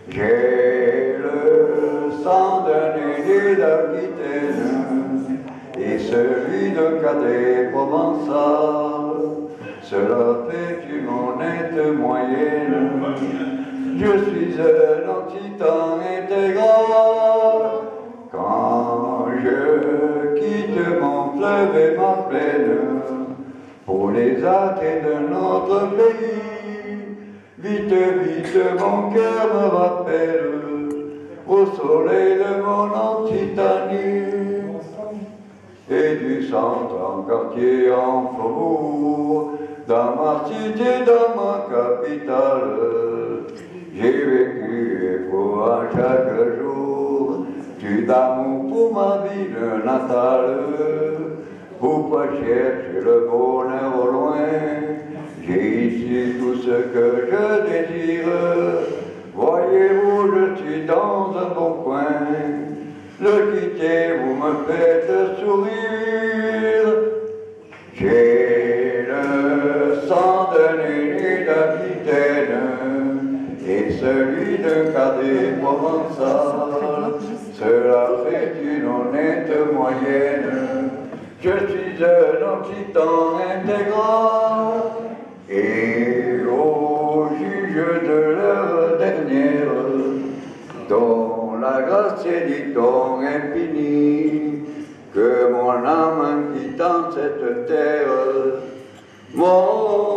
J'ai le sang d'un aîné d'Aquitaine et celui d'un cadet provençal. Cela fait une honnête moyenne. Je suis un occitan intégral. Quand je quitte mon fleuve et ma plaine pour les athées de notre pays, vite, vite, mon cœur me rappelle au soleil de mon Occitanie. Et du centre en quartier, en faubourg, dans ma cité, dans ma capitale, j'ai vécu et pour chaque jour, tu d'amour pour ma ville natale. Pourquoi chercher le bonheur au loin? J'ai ici tout ce que je désire. Voyez-vous, je suis dans un bon coin. Le quitter, vous me faites sourire. J'ai le sang d'un aîné d'Aquitaine et celui d'un cadet provençal. Cela fait une honnête moyenne. Je suis un occitan intégral et au juge de l'heure dernière, dont la grâce et du don infini, que mon âme quittant cette terre, mon